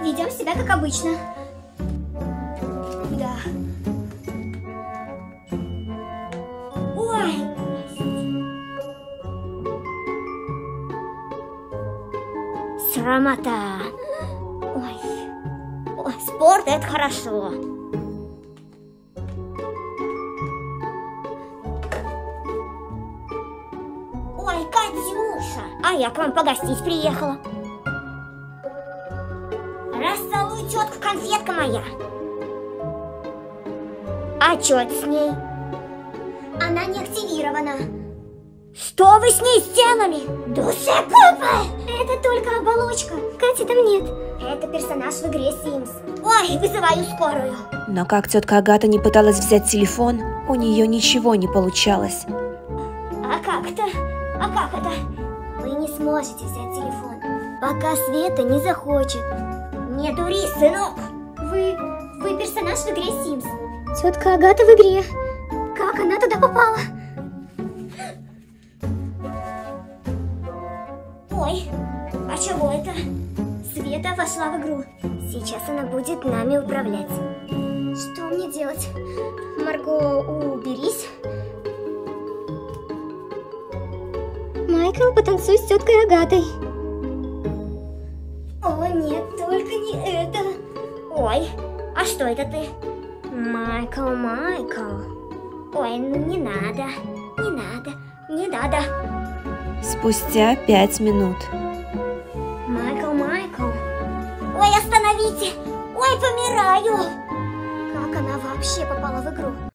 ведем себя как обычно. Да. Ой. Срамота. Ой, спорт — это хорошо. Ой, Катюша, а я к вам погостить приехала. Расцелуй тетку, конфетка моя. А чё это с ней? Она не активирована. Что вы с ней сделали? Душегубы! Это только оболочка. Кати там нет. Это персонаж в игре Sims. Ой, вызываю скорую. Но как тетка Агата не пыталась взять телефон, у нее ничего не получалось. А как это? А как это? Вы не сможете взять телефон, пока Света не захочет. Не дури, сынок. Вы персонаж в игре Sims. Тетка Агата в игре. Как она туда попала? Ой, а чего это? Света вошла в игру. Сейчас она будет нами управлять. Что мне делать? Марго, уберись. Майкл, потанцуй с теткой Агатой. О, нет, только не это. Ой, а что это ты? Майкл. Ой, ну не надо. Спустя 5 минут. Майкл. Ой, остановите! Ой, помираю! Как она вообще попала в игру?